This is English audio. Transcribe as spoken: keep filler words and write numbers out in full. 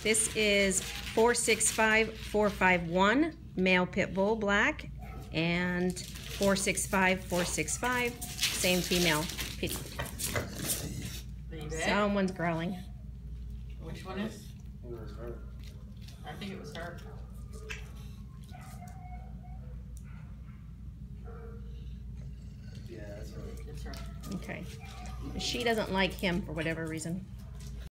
This is four six five four five one, male pit bull, black, and four six five four six five, same female pitty. Someone's growling. Which one is? It was her. I think it was her. Yeah, that's her. It's her. Okay. She doesn't like him for whatever reason.